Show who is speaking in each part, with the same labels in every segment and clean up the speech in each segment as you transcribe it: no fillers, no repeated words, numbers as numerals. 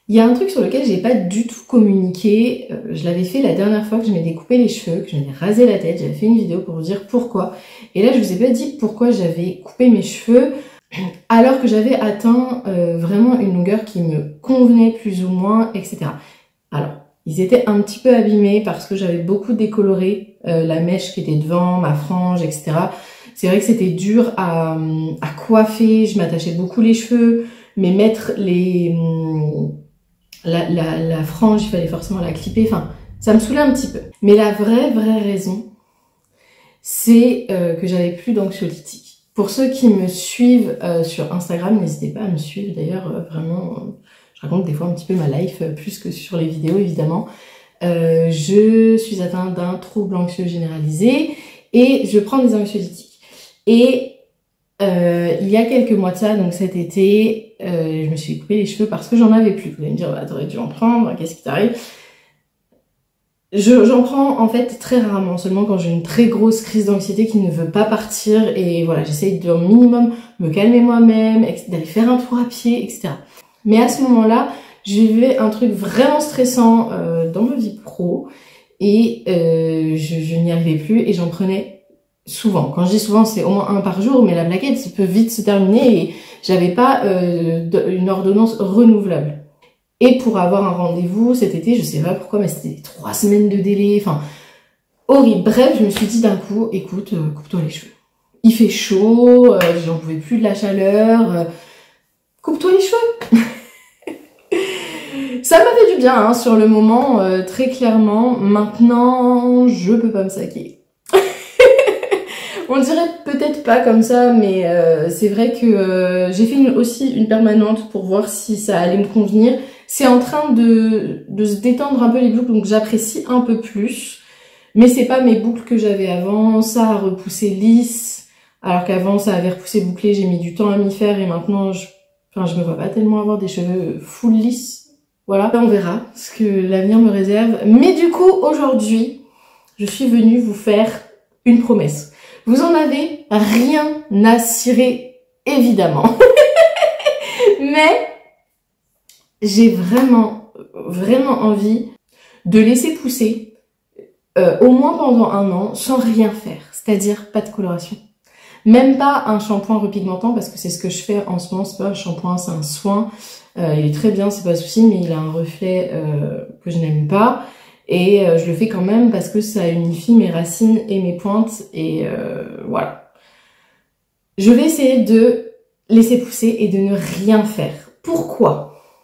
Speaker 1: Il y a un truc sur lequel j'ai pas du tout communiqué, je l'avais fait la dernière fois que je m'étais coupé les cheveux, que je m'étais rasé la tête, j'avais fait une vidéo pour vous dire pourquoi. Et là je vous ai pas dit pourquoi j'avais coupé mes cheveux alors que j'avais atteint vraiment une longueur qui me convenait plus ou moins, etc. Alors, ils étaient un petit peu abîmés parce que j'avais beaucoup décoloré la mèche qui était devant, ma frange, etc. C'est vrai que c'était dur à coiffer, je m'attachais beaucoup les cheveux, mais mettre la frange, il fallait forcément la clipper, enfin, ça me saoulait un petit peu. Mais la vraie raison, c'est que j'avais plus d'anxiolytiques. Pour ceux qui me suivent sur Instagram, n'hésitez pas à me suivre, d'ailleurs, vraiment, je raconte des fois un petit peu ma life, plus que sur les vidéos, évidemment. Je suis atteinte d'un trouble anxieux généralisé et je prends des anxiolytiques. Et il y a quelques mois de ça, donc cet été, je me suis coupé les cheveux parce que j'en avais plus. Vous allez me dire, bah, t'aurais dû en prendre, qu'est-ce qui t'arrive? J'en prends en fait très rarement, seulement quand j'ai une très grosse crise d'anxiété qui ne veut pas partir, et voilà, j'essaye de minimum me calmer moi-même, d'aller faire un tour à pied, etc. Mais à ce moment-là, je vivais un truc vraiment stressant dans ma vie pro, et je n'y arrivais plus, et j'en prenais souvent. Quand je dis souvent, c'est au moins un par jour, mais la plaquette peut vite se terminer, et j'avais pas une ordonnance renouvelable. Et pour avoir un rendez-vous cet été, je sais pas pourquoi, mais c'était 3 semaines de délai, enfin, horrible. Bref, je me suis dit d'un coup, écoute, coupe-toi les cheveux. Il fait chaud, j'en pouvais plus de la chaleur, coupe-toi les cheveux. Ça m'a fait du bien, hein, sur le moment, très clairement. Maintenant, je peux pas me saquer. On dirait peut-être pas comme ça, mais c'est vrai que j'ai fait aussi une permanente pour voir si ça allait me convenir. C'est en train de se détendre un peu les boucles, donc j'apprécie un peu plus. Mais c'est pas mes boucles que j'avais avant, ça a repoussé lisse, alors qu'avant ça avait repoussé bouclé, j'ai mis du temps à m'y faire, et maintenant je me vois pas tellement avoir des cheveux full lisses. Voilà, on verra ce que l'avenir me réserve. Mais du coup, aujourd'hui, je suis venue vous faire une promesse. Vous en avez rien à cirer, évidemment. Mais j'ai vraiment envie de laisser pousser au moins pendant 1 an sans rien faire. C'est-à-dire pas de coloration. Même pas un shampoing repigmentant, parce que c'est ce que je fais en ce moment. C'est pas un shampoing, c'est un soin. Il est très bien, c'est pas souci, mais il a un reflet que je n'aime pas. Et je le fais quand même parce que ça unifie mes racines et mes pointes. Et voilà. Je vais essayer de laisser pousser et de ne rien faire. Pourquoi ?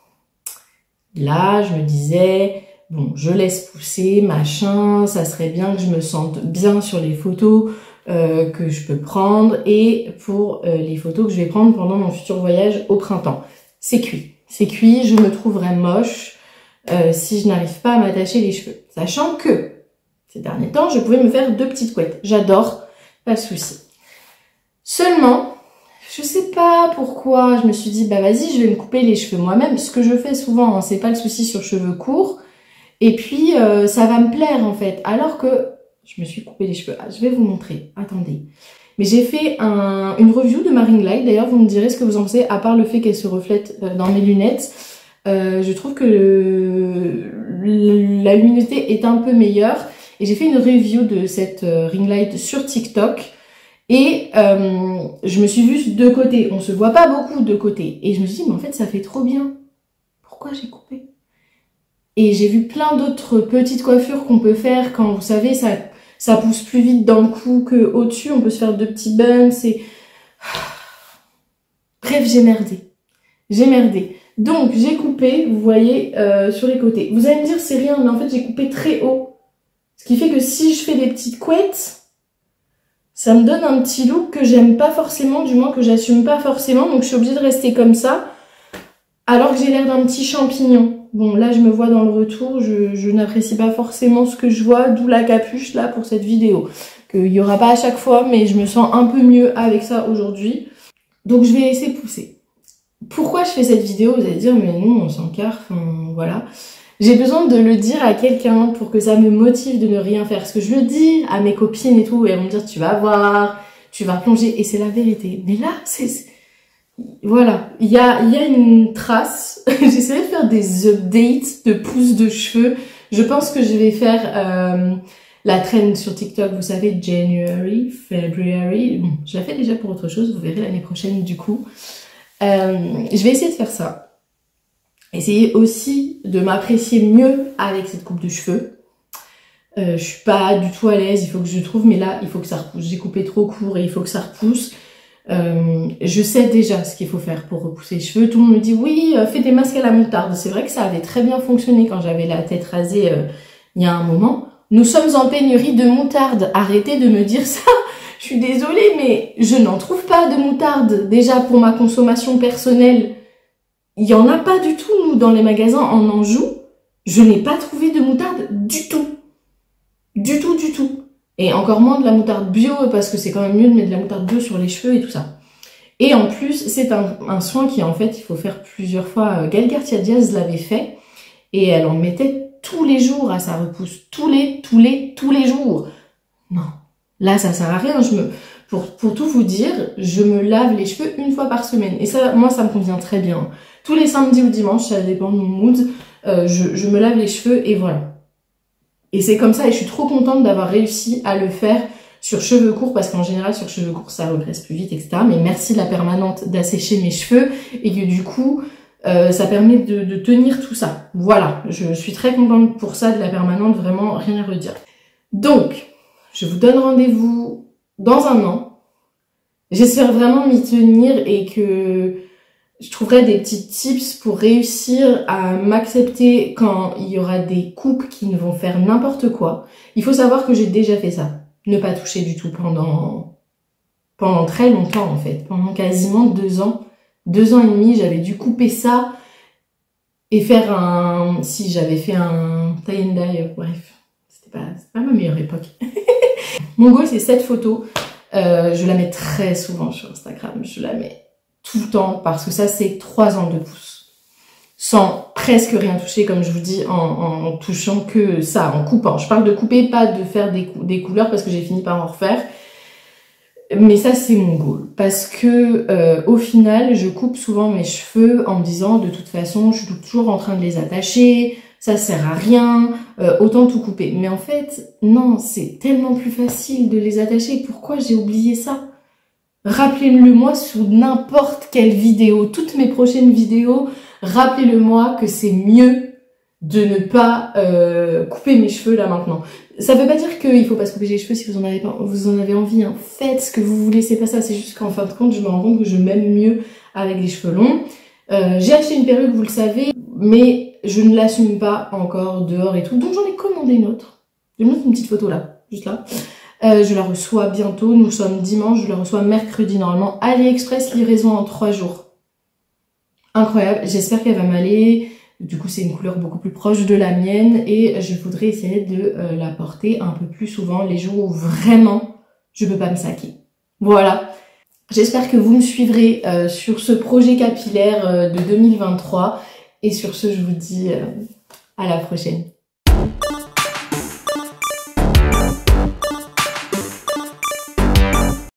Speaker 1: Là, je me disais, bon, je laisse pousser, machin, ça serait bien que je me sente bien sur les photos que je peux prendre, et pour les photos que je vais prendre pendant mon futur voyage au printemps. C'est cuit. C'est cuit, je me trouverais moche si je n'arrive pas à m'attacher les cheveux. Sachant que, ces derniers temps, je pouvais me faire 2 petites couettes. J'adore, pas de souci. Seulement, je sais pas pourquoi, je me suis dit, bah vas-y, je vais me couper les cheveux moi-même, ce que je fais souvent, hein, c'est pas le souci sur cheveux courts, et puis ça va me plaire en fait, alors que je me suis coupé les cheveux. Ah, je vais vous montrer, attendez. Mais j'ai fait une review de ma ring light, d'ailleurs vous me direz ce que vous en pensez, à part le fait qu'elle se reflète dans mes lunettes. Je trouve que la luminosité est un peu meilleure, et j'ai fait une review de cette ring light sur TikTok. Et je me suis vue de côté, on se voit pas beaucoup de côté, et je me suis dit, mais en fait ça fait trop bien, pourquoi j'ai coupé? Et j'ai vu plein d'autres petites coiffures qu'on peut faire quand, vous savez, ça pousse plus vite dans le cou que au-dessus, on peut se faire 2 petits buns, c'est... Bref, j'ai merdé. Donc j'ai coupé, vous voyez, sur les côtés. Vous allez me dire c'est rien, mais en fait j'ai coupé très haut, ce qui fait que si je fais des petites couettes, ça me donne un petit look que j'aime pas forcément, du moins que j'assume pas forcément, donc je suis obligée de rester comme ça, alors que j'ai l'air d'un petit champignon. Bon, là je me vois dans le retour, je n'apprécie pas forcément ce que je vois, d'où la capuche là pour cette vidéo. Qu'il y aura pas à chaque fois, mais je me sens un peu mieux avec ça aujourd'hui. Donc je vais laisser pousser. Pourquoi je fais cette vidéo? Vous allez dire, mais non, on s'en carre, enfin voilà. J'ai besoin de le dire à quelqu'un pour que ça me motive de ne rien faire. Parce que je le dis à mes copines et tout, et elles vont me dire, tu vas voir, tu vas plonger, et c'est la vérité. Mais là, voilà, il y a une trace. J'essaierai de faire des updates de pousses de cheveux. Je pense que je vais faire la trend sur TikTok, vous savez, January, February. Bon, je la fais déjà pour autre chose, vous verrez l'année prochaine du coup. Je vais essayer de faire ça. Essayer aussi de m'apprécier mieux avec cette coupe de cheveux. Je suis pas du tout à l'aise, il faut que je trouve, mais là, il faut que ça repousse. J'ai coupé trop court et il faut que ça repousse. Je sais déjà ce qu'il faut faire pour repousser les cheveux. Tout le monde me dit oui, fais des masques à la moutarde. C'est vrai que ça avait très bien fonctionné quand j'avais la tête rasée il y a un moment. Nous sommes en pénurie de moutarde. Arrêtez de me dire ça. Je suis désolée, mais je n'en trouve pas de moutarde. Déjà pour ma consommation personnelle, il y en a pas du tout. Nous dans les magasins en Anjou, je n'ai pas trouvé de moutarde du tout. Du tout, du tout. Et encore moins de la moutarde bio, parce que c'est quand même mieux de mettre de la moutarde bio sur les cheveux et tout ça. Et en plus, c'est un soin qui, en fait, il faut faire plusieurs fois. Gaëlle Garcia Diaz l'avait fait, et elle en mettait tous les jours à sa repousse. Tous les jours. Non. Là, ça sert à rien. Pour tout vous dire, je me lave les cheveux une fois par semaine. Et ça, moi, ça me convient très bien. Tous les samedis ou dimanches, ça dépend de mon mood, je me lave les cheveux et voilà. Et c'est comme ça, et je suis trop contente d'avoir réussi à le faire sur cheveux courts, parce qu'en général, sur cheveux courts, ça regresse plus vite, etc. Mais merci la permanente d'assécher mes cheveux, et que du coup, ça permet de tenir tout ça. Voilà, je suis très contente pour ça de la permanente, vraiment rien à redire. Donc, je vous donne rendez-vous dans un an. J'espère vraiment m'y tenir et que je trouverai des petits tips pour réussir à m'accepter quand il y aura des coupes qui ne vont faire n'importe quoi. Il faut savoir que j'ai déjà fait ça. Ne pas toucher du tout pendant très longtemps en fait. Pendant quasiment 2 ans. 2 ans et demi, j'avais dû couper ça et faire si j'avais fait un tie and dye, bref. C'était pas ma meilleure époque. Mon goal, c'est cette photo. Je la mets très souvent sur Instagram. Je la mets tout le temps, parce que ça, c'est 3 ans de pouce. Sans presque rien toucher, comme je vous dis, en touchant que ça, en coupant. Je parle de couper, pas de faire des couleurs, parce que j'ai fini par en refaire. Mais ça, c'est mon goal. Parce que, au final, je coupe souvent mes cheveux en me disant, de toute façon, je suis toujours en train de les attacher, ça sert à rien, autant tout couper. Mais en fait, non, c'est tellement plus facile de les attacher. Pourquoi j'ai oublié ça ? Rappelez-le-moi sous n'importe quelle vidéo, toutes mes prochaines vidéos, rappelez-le-moi que c'est mieux de ne pas couper mes cheveux là maintenant. Ça veut pas dire qu'il faut pas se couper les cheveux si vous en avez envie, hein. Faites ce que vous voulez, c'est pas ça, c'est juste qu'en fin de compte, je me rends compte que je m'aime mieux avec les cheveux longs. J'ai acheté une perruque, vous le savez, mais je ne l'assume pas encore dehors et tout, donc j'en ai commandé une autre. Je vais mettre une petite photo là, juste là. Je la reçois bientôt, nous sommes dimanche, je la reçois mercredi normalement. AliExpress, livraison en 3 jours. Incroyable, j'espère qu'elle va m'aller. Du coup, c'est une couleur beaucoup plus proche de la mienne et je voudrais essayer de la porter un peu plus souvent les jours où vraiment je peux pas me saquer. Voilà, j'espère que vous me suivrez sur ce projet capillaire de 2023 et sur ce, je vous dis à la prochaine.